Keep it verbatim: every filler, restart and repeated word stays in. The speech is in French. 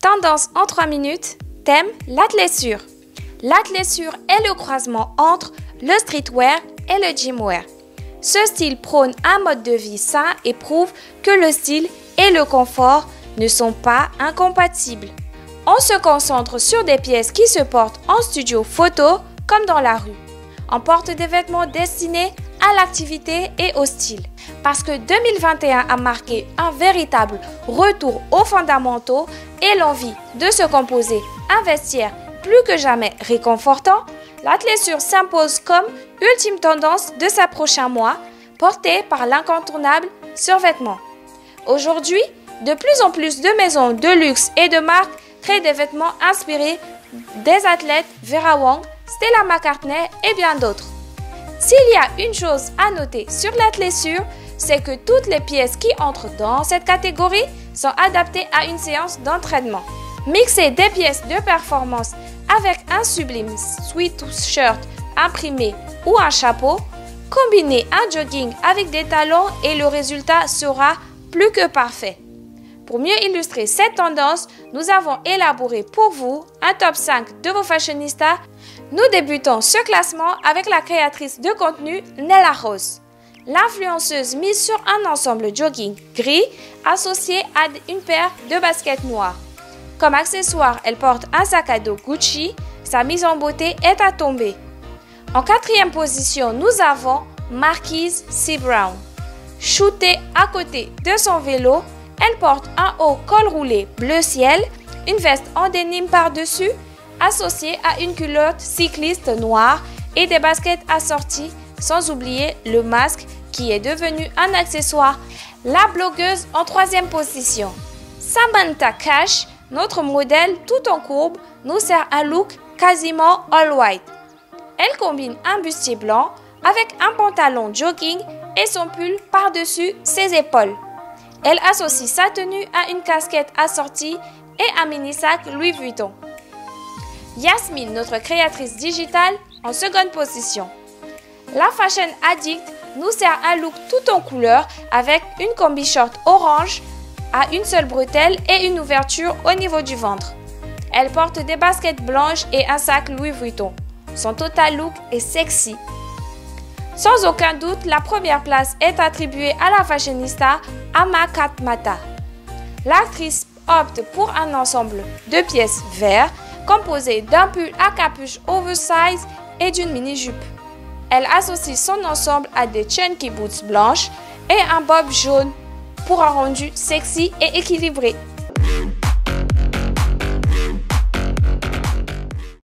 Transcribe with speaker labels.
Speaker 1: Tendance en trois minutes, thème l'athléisure. L'athléisure est le croisement entre le streetwear et le gymwear. Ce style prône un mode de vie sain et prouve que le style et le confort ne sont pas incompatibles. On se concentre sur des pièces qui se portent en studio photo comme dans la rue. On porte des vêtements destinés à l'activité et au style. Parce que deux mille vingt et un a marqué un véritable retour aux fondamentaux et l'envie de se composer un vestiaire plus que jamais réconfortant, l'athléisure s'impose comme ultime tendance de ces prochains mois, portée par l'incontournable survêtement. Aujourd'hui, de plus en plus de maisons de luxe et de marques créent des vêtements inspirés des athlètes Vera Wang, Stella McCartney et bien d'autres. S'il y a une chose à noter sur l'athléisure, c'est que toutes les pièces qui entrent dans cette catégorie sont adaptées à une séance d'entraînement. Mixer des pièces de performance avec un sublime sweatshirt imprimé ou un chapeau, combiner un jogging avec des talons et le résultat sera plus que parfait. Pour mieux illustrer cette tendance, nous avons élaboré pour vous un top cinq de vos fashionistas. Nous débutons ce classement avec la créatrice de contenu Nella Rose. L'influenceuse mise sur un ensemble jogging gris associé à une paire de baskets noires. Comme accessoire, elle porte un sac à dos Gucci. Sa mise en beauté est à tomber. En quatrième position, nous avons Marquise C. Brown. Shootée à côté de son vélo, elle porte un haut col roulé bleu ciel, une veste en dénime par-dessus, associée à une culotte cycliste noire et des baskets assorties, sans oublier le masque qui est devenu un accessoire. La blogueuse en troisième position. Samantha Cash, notre modèle tout en courbe, nous sert un look quasiment all white. Elle combine un bustier blanc avec un pantalon jogging et son pull par-dessus ses épaules. Elle associe sa tenue à une casquette assortie et un mini-sac Louis Vuitton. Yasmine, notre créatrice digitale, en seconde position. La Fashion Addict nous sert un look tout en couleur avec une combi short orange à une seule bretelle et une ouverture au niveau du ventre. Elle porte des baskets blanches et un sac Louis Vuitton. Son total look est sexy. Sans aucun doute, la première place est attribuée à la fashionista Ama Katmata. L'actrice opte pour un ensemble de pièces vert composé d'un pull à capuche oversize et d'une mini-jupe. Elle associe son ensemble à des chunky boots blanches et un bob jaune pour un rendu sexy et équilibré.